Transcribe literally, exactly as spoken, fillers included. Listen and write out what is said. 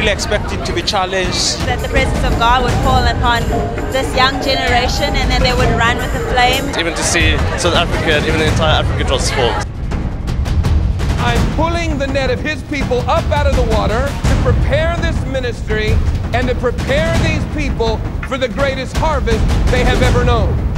really expecting to be challenged. That the presence of God would fall upon this young generation and that they would run with the flame. Even to see South Africa and even the entire Africa transformed. I'm pulling the net of his people up out of the water to prepare this ministry and to prepare these people for the greatest harvest they have ever known.